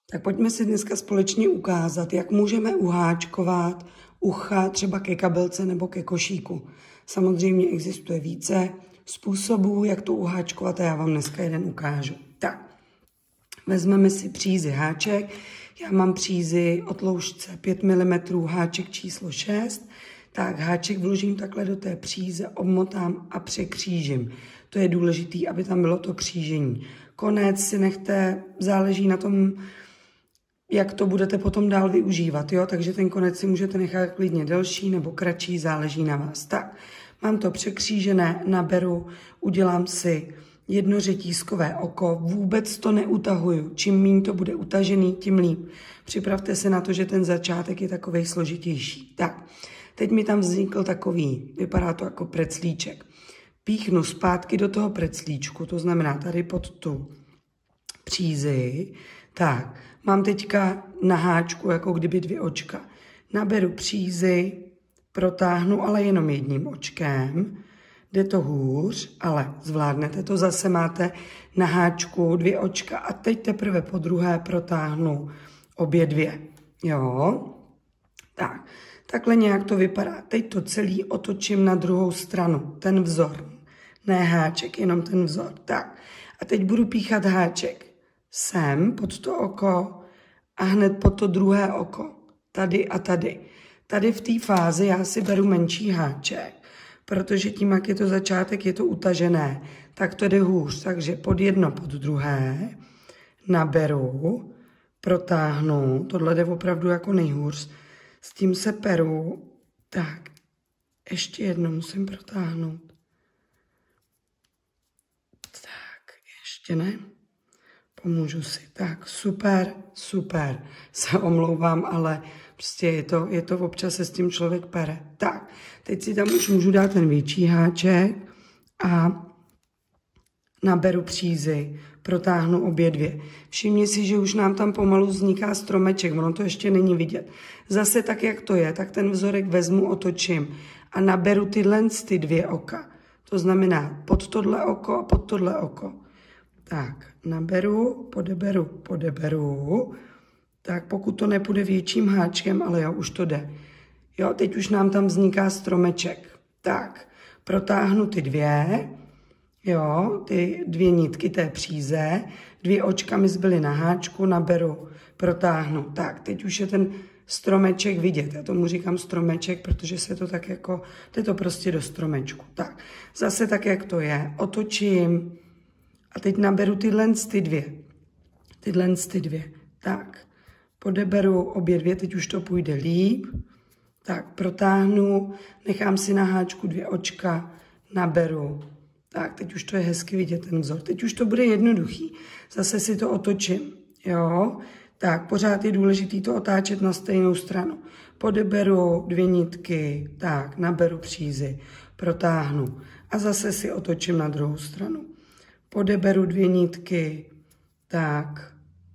Tak pojďme si dneska společně ukázat, jak můžeme uháčkovat ucha třeba ke kabelce nebo ke košíku. Samozřejmě existuje více způsobů, jak to uháčkovat a já vám dneska jeden ukážu. Tak, vezmeme si přízi háček. Já mám přízi o tloušťce 5 mm, háček číslo 6. Tak háček vložím takhle do té příze, obmotám a překřížím. To je důležité, aby tam bylo to křížení. Konec si nechte, záleží na tom, jak to budete potom dál využívat, jo? Takže ten konec si můžete nechat klidně delší nebo kratší, záleží na vás. Tak, mám to překřížené, naberu, udělám si jedno řetízkové oko, vůbec to neutahuju. Čím méně to bude utažený, tím líp. Připravte se na to, že ten začátek je takovej složitější. Tak, teď mi tam vznikl takový, vypadá to jako preclíček. Píchnu zpátky do toho preclíčku, to znamená tady pod tu přízi. Tak, mám teďka na háčku jako kdyby 2 očka. Naberu přízi, protáhnu, ale jenom jedním očkem. Jde to hůř, ale zvládnete to. Zase máte na háčku 2 očka a teď teprve po druhé protáhnu obě 2. Jo? Tak, takhle nějak to vypadá. Teď to celý otočím na druhou stranu, ten vzor. Ne háček, jenom ten vzor. Tak, a teď budu píchat háček sem pod to oko a hned pod to druhé oko. Tady a tady. Tady v té fázi já si beru menší háček, protože tím, jak je to začátek, je to utažené, tak to jde hůř. Takže pod jedno, pod druhé, naberu, protáhnu, tohle jde opravdu jako nejhůř, s tím se peru, tak, ještě jedno musím protáhnout. Tak, ještě ne, pomůžu si, tak, super, super, se omlouvám, ale prostě je to občas se s tím člověk pere. Tak, teď si tam už můžu dát ten větší háček a naberu přízi, protáhnu obě 2. Všimni si, že už nám tam pomalu vzniká stromeček, ono to ještě není vidět. Zase tak, jak to je, tak ten vzorek vezmu, otočím a naberu tyhle ty 2 oka. To znamená pod tohle oko a pod tohle oko. Tak, naberu, podeberu. Tak pokud to nepůjde větším háčkem, ale jo, už to jde. Jo, teď už nám tam vzniká stromeček. Tak, protáhnu ty 2, jo, ty 2 nitky té příze, 2 očka mi zbyly na háčku, naberu, protáhnu. Tak, teď už je ten stromeček vidět. Já tomu říkám stromeček, protože se to tak jako, jde to prostě do stromečku. Tak, zase tak, jak to je, otočím a teď naberu tyhle ty 2. Tyhle ty 2. Tak. Podeberu obě 2, teď už to půjde líp. Tak, protáhnu, nechám si na háčku 2 očka, naberu. Tak, teď už to je hezky vidět, ten vzor. Teď už to bude jednoduchý. Zase si to otočím, jo. Tak, pořád je důležité to otáčet na stejnou stranu. Podeberu 2 nitky, tak, naberu přízi, protáhnu. A zase si otočím na druhou stranu. Podeberu 2 nitky, tak,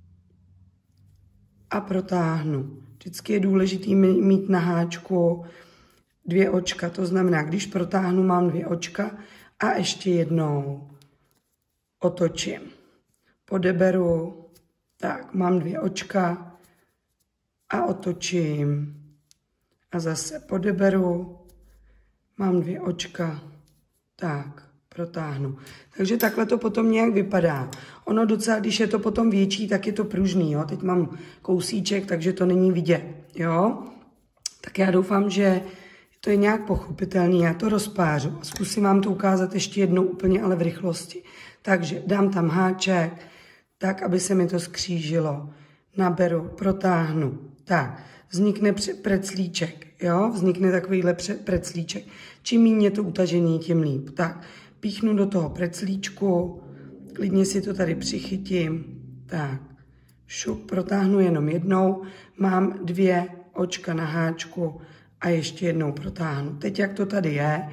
a protáhnu. Vždycky je důležité mít na háčku 2 očka, to znamená, když protáhnu, mám 2 očka a ještě jednou otočím. Podeberu, tak, mám 2 očka a otočím. A zase podeberu, mám 2 očka, tak, protáhnu. Takže takhle to potom nějak vypadá. Ono docela, když je to potom větší, tak je to pružný, jo. Teď mám kousíček, takže to není vidět, jo. Tak já doufám, že to je nějak pochopitelný. Já to rozpářu a zkusím vám to ukázat ještě jednou úplně, ale v rychlosti. Takže dám tam háček, tak, aby se mi to skřížilo. Naberu, protáhnu. Tak, vznikne preclíček, jo. Vznikne takovýhle preclíček. Čím méně je to utažený, tím líp. Tak, píchnu do toho preclíčku, klidně si to tady přichytím, tak, šup, protáhnu jenom jednou, mám 2 očka na háčku a ještě jednou protáhnu. Teď, jak to tady je,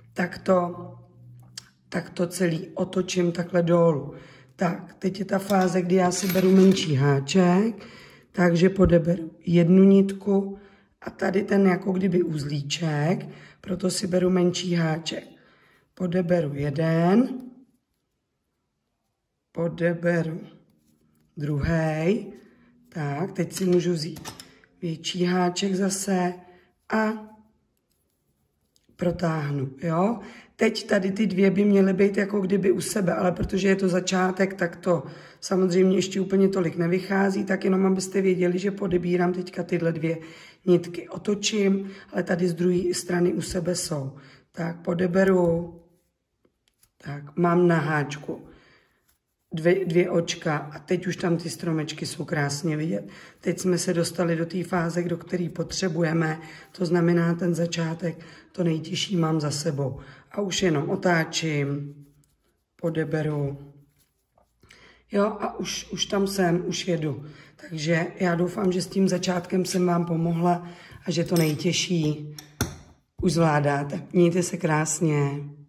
tak to celý otočím takhle dolů. Tak, teď je ta fáze, kdy já si beru menší háček, takže podeberu 1 nitku a tady ten jako kdyby uzlíček, proto si beru menší háček. Podeberu 1, podeberu druhý, Tak, teď si můžu vzít větší háček zase a protáhnu, jo. Teď tady ty dvě by měly být jako kdyby u sebe, ale protože je to začátek, tak to samozřejmě ještě úplně tolik nevychází, tak jenom abyste věděli, že podebírám teďka tyhle dvě nitky. Otočím, ale tady z druhé strany u sebe jsou. Tak podeberu, tak mám na háčku dvě očka a teď už tam ty stromečky jsou krásně vidět. Teď jsme se dostali do té fáze, do které potřebujeme, to znamená ten začátek, to nejtěžší mám za sebou. A už jenom otáčím, podeberu, jo, a už tam jsem, už jedu. Takže já doufám, že s tím začátkem jsem vám pomohla a že to nejtěžší už zvládáte. Mějte se krásně.